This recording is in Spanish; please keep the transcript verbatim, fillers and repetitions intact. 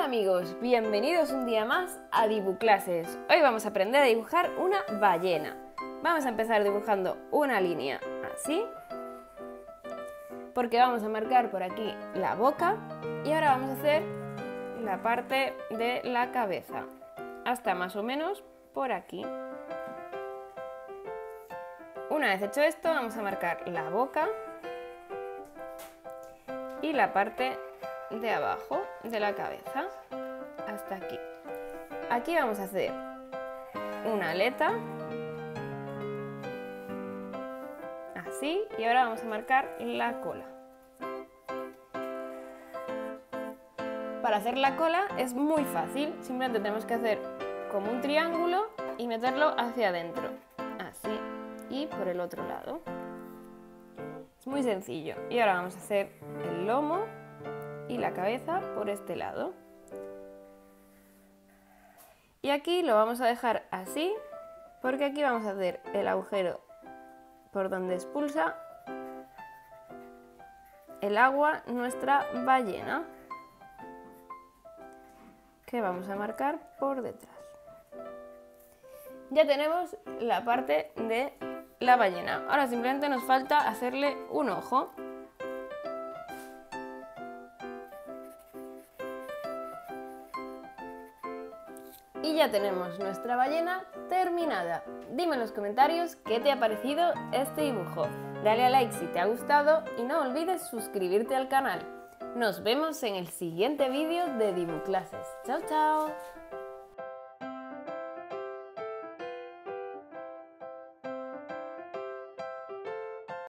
Hola amigos, bienvenidos un día más a DibuClases. Hoy vamos a aprender a dibujar una ballena. Vamos a empezar dibujando una línea así, porque vamos a marcar por aquí la boca y ahora vamos a hacer la parte de la cabeza, hasta más o menos por aquí. Una vez hecho esto, vamos a marcar la boca y la parte de abajo de la cabeza hasta aquí. Aquí vamos a hacer una aleta así y ahora vamos a marcar la cola. Para hacer la cola es muy fácil, simplemente tenemos que hacer como un triángulo y meterlo hacia adentro, así, y por el otro lado. Es muy sencillo. Y ahora vamos a hacer el lomo y la cabeza por este lado. Y aquí lo vamos a dejar así, porque aquí vamos a hacer el agujero por donde expulsa el agua nuestra ballena, que vamos a marcar por detrás. Ya tenemos la parte de la ballena. Ahora simplemente nos falta hacerle un ojo. Y ya tenemos nuestra ballena terminada. Dime en los comentarios qué te ha parecido este dibujo. Dale a like si te ha gustado y no olvides suscribirte al canal. Nos vemos en el siguiente vídeo de DibuClases. ¡Chao, chao!